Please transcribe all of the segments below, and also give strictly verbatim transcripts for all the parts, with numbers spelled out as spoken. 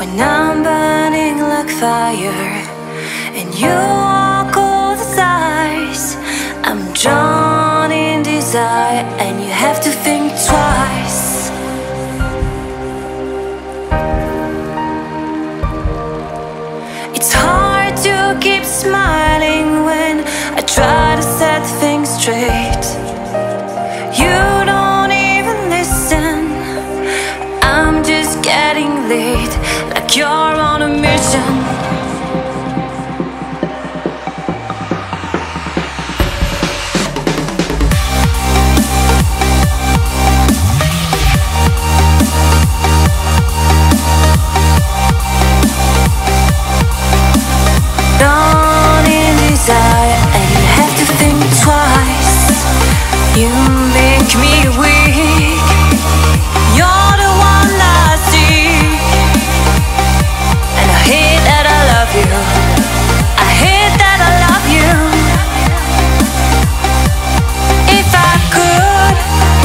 when I'm burning like fire and you walk all the sides. I'm drawn in desire and you have to think twice. It's hard to keep smiling when I try to set things straight. You don't even listen. I'm just getting late, like you're on a mission. You make me weak. You're the one I seek, and I hate that I love you. I hate that I love you. If I could,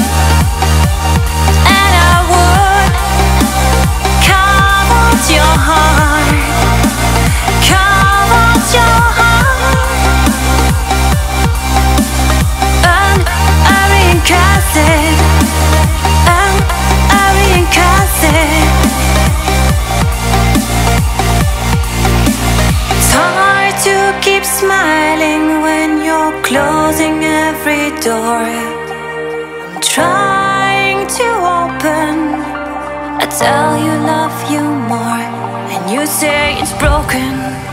and I would, carve out your heart, carve out your heart. Keep smiling when you're closing every door. I'm trying to open. I tell you love you more and you say it's broken.